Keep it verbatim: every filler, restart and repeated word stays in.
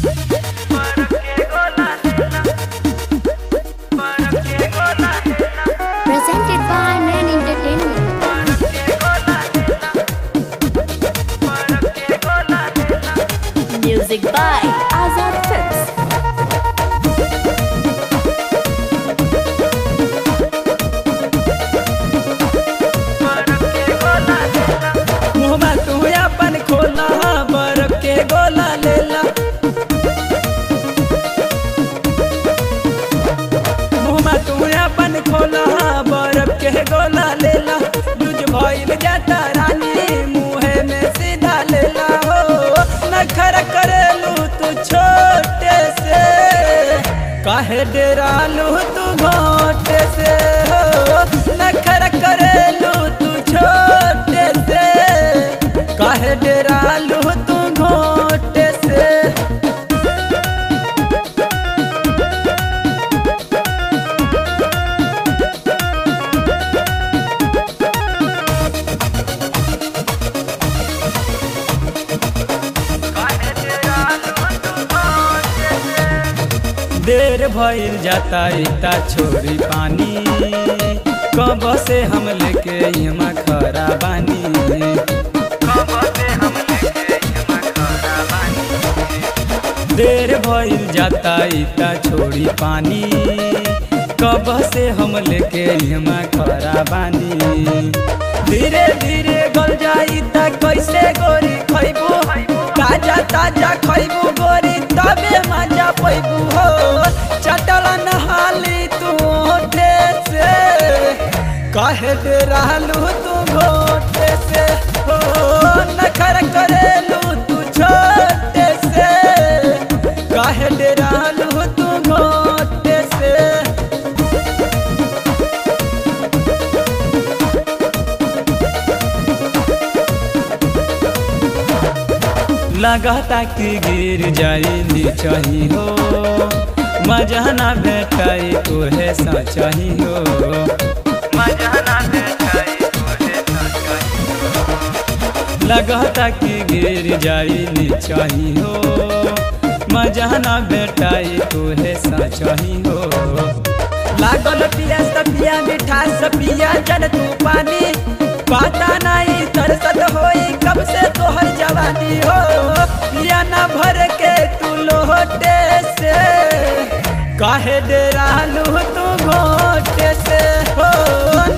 Presented by Man Entertainment. Music by Azad Films. मुँह तू अपन खोला बर्फ के गोला लेला। मुँह तू अपन खोला बर्फ के गोला लेला। दूज भइल जाता रानी मुँहे में सीधा लेला हो। नखर करेलू तू छोटे से काहे डेरालू तू घोटे से हो। नखर करेलू तू छोटे से काहे डेरालू तू घोटे से। देर भइल जाता इता छोरी पानी कब से हम लेके यहाँ खरा बानी। देर भइल जाता इता छोरी पानी कब से हम लेके यहाँ खरा बानी। धीरे धीरे गल जाई त कैसे गोरी खैबू ताजा ताजा खैबू गोरी तबे मजा पैबू हो। चटल नहाली तू ओठे से काहे डेरालू तू घोटे से हो। नखर करेलू तू छोटे से काहे डेरालू तू घोटे से। लगता कि गिर जाई नीचही हो मजा ना भेटाई तोहे सचही हो। मजा ना भेटाई तोहे सचही हो। लगता कि गिर जाई नीचही हो मजा ना भेटाई तोहे सचही हो। लागल पियास पिया मिठास पिया जन तू पानी पता नहीं तरसत होई कब से तोहर जवानी हो। पिया ना भर के तू लोटे से काहे डेरालू तू घोटे से हो।